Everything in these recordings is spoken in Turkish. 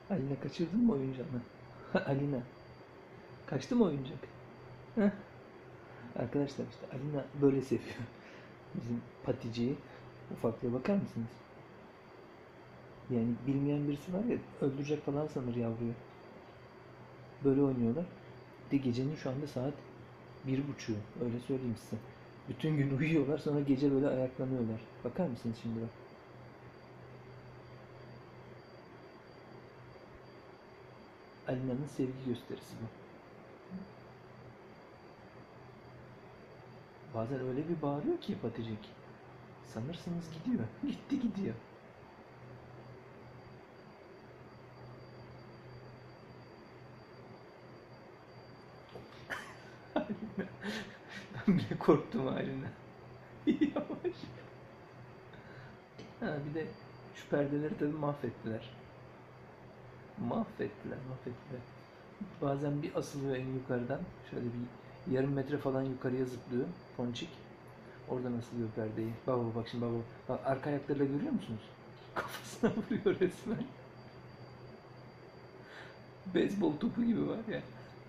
Alina kaçırdın mı oyuncağını? Alina. Kaçtı mı oyuncak? Heh. Arkadaşlar işte Alina böyle seviyor. Bizim paticiyi. Ufaklığa bakar mısınız? Yani bilmeyen birisi var ya öldürecek falan sanır yavruyu. Böyle oynuyorlar. Bir de gecenin şu anda saat 1:30. Öyle söyleyeyim size. Bütün gün uyuyorlar sonra gece böyle ayaklanıyorlar. Bakar mısınız şimdi bak. Alina'nın sevgi gösterisi bu. Bazen öyle bir bağırıyor ki paticik. Sanırsınız gidiyor. Gitti gidiyor. Ben bile korktum haline. Yavaş. Ha, bir de şu perdeleri tabii mahvettiler. Mahvettiler. Bazen bir asılıyor en yukarıdan. Şöyle bir yarım metre falan yukarıya zıplıyor ponçik. Oradan asılıyor perdeyi. Baba bak şimdi baba. Bak arka ayaklarıyla görüyor musunuz? Kafasına vuruyor resmen. Beyzbol topu gibi var ya.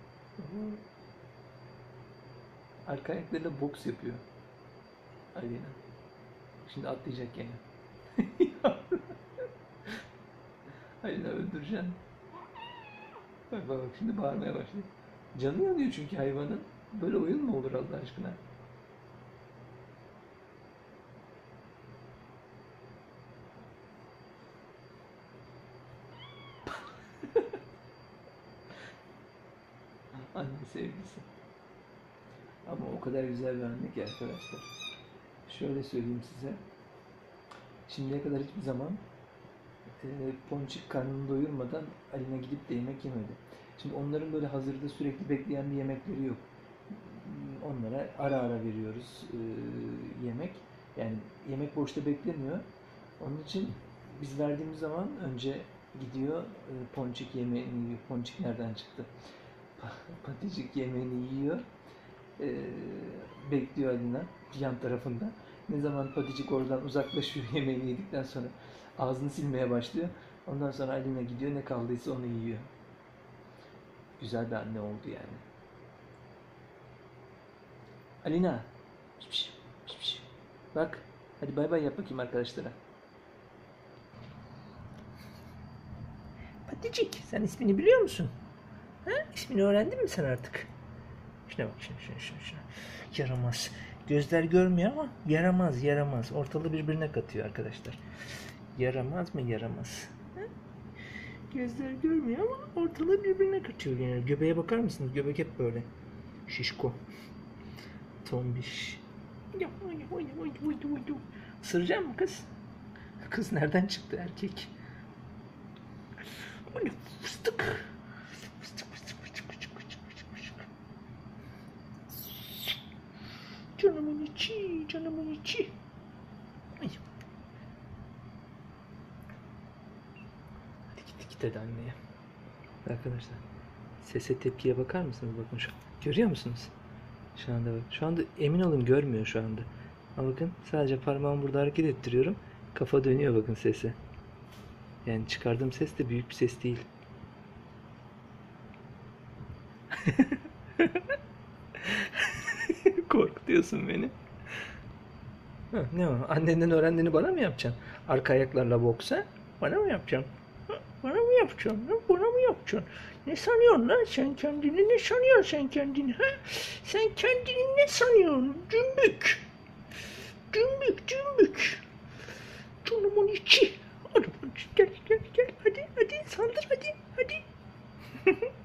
Arka ayaklarıyla boks yapıyor. Alina. Şimdi atlayacak yani. Alina öldüreceksin. Bak şimdi bağırmaya başlıyor. Canı yanıyor çünkü hayvanın. Böyle oyun mu olur Allah aşkına? Anne sevgisi. Ama o kadar güzel bir anne ki arkadaşlar. Şöyle söyleyeyim size. Şimdiye kadar hiçbir zaman Ponçik karnını doyurmadan Alina gidip de yemek yemedi. Şimdi onların böyle hazırda sürekli bekleyen bir yemekleri yok. Onlara ara ara veriyoruz yemek. Yani yemek boşta beklemiyor. Onun için biz verdiğimiz zaman önce gidiyor ponçik yemeğini yiyor. Ponçik nereden çıktı? Paticik yemeğini yiyor. Bekliyor Alina yan tarafında. Ne zaman Paticik oradan uzaklaşıyor yemeğini yedikten sonra ağzını silmeye başlıyor. Ondan sonra Alina gidiyor ne kaldıysa onu yiyor. Güzel bir anne oldu yani. Alina. Piş, piş, piş. Bak. Hadi bay bay yap bakayım arkadaşlara. Paticik sen ismini biliyor musun? Ha? İsmini öğrendin mi sen artık? Şuna bak şuna. Yaramaz. Gözler görmüyor ama yaramaz. Ortalığı birbirine katıyor arkadaşlar. Yaramaz mı yaramaz? Ha? Gözler görmüyor ama ortalığı birbirine katıyor yani. Göbeğe bakar mısınız? Göbek hep böyle. Şişko. Tombiş. Isıracak mı kız? Kız nereden çıktı erkek? Fıstık. Canımın içi. Ay. Hadi git hadi anneye. Arkadaşlar sese tepkiye bakar mısınız? Bakın şu. Görüyor musunuz? Şu anda bak. Şu anda emin olun görmüyor şu anda. Ama bakın sadece parmağımı burada hareket ettiriyorum. Kafa dönüyor bakın sese. Yani çıkardığım ses de büyük bir ses değil. Korkutuyorsun beni. Ha, ne o? Annenden öğrendiğini bana mı yapacaksın? Arka ayaklarla boksa? Bana mı yapacaksın? Ha, bana mı yapacaksın? Ha, bana mı yapacaksın? Ne sanıyorsun lan? Sen kendini ne sanıyorsun sen kendini? Ha? Sen kendini ne sanıyorsun? Cümbük. Cümbük. Canımın içi. Gel. Hadi sandır hadi.